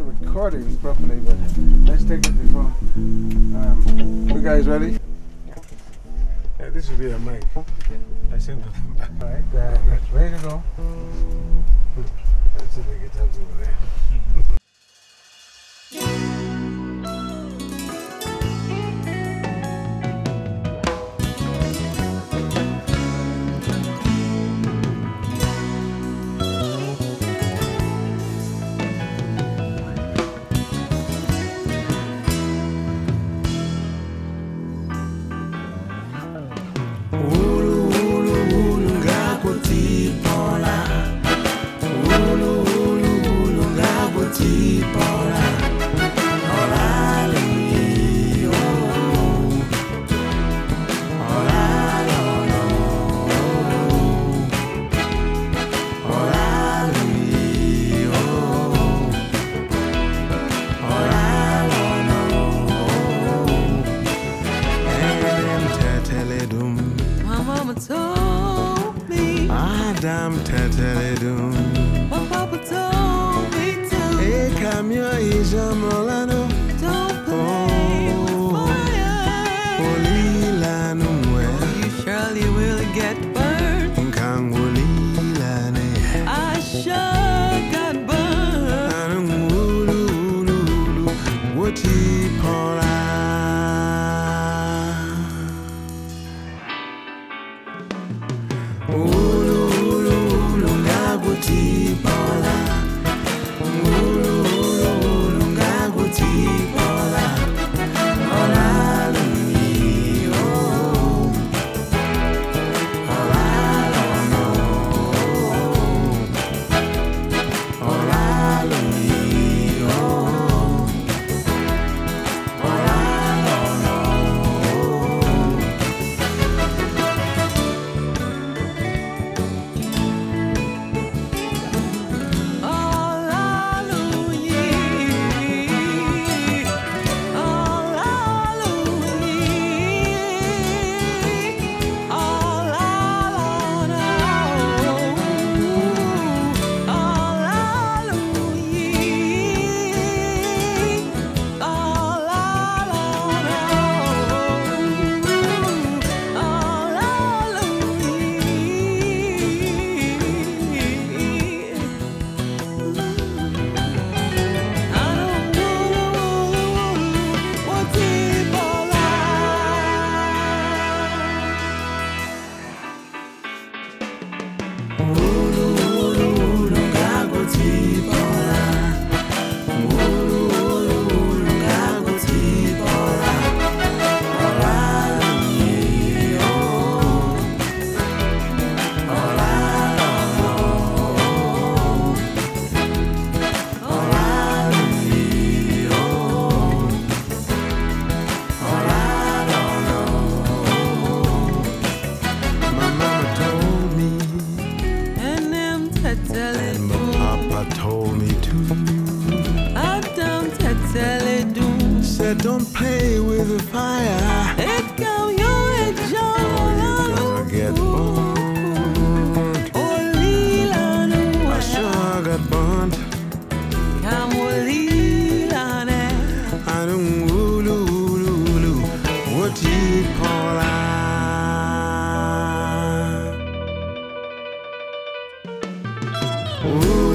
recording properly, but let's take it before. You guys ready? Yeah, this will be a mic. I sent them back. Alright, ready to go? Let's see if we get that over there. Madam Teteledum. My papa told me to. Hey, come here, is a Molano. Don't play with fire. You surely will get burned. I sure got burned. What he Paula? Don't play with the fire. It go your head, you're gonna get burned. I sure got burned. I don't what you call I.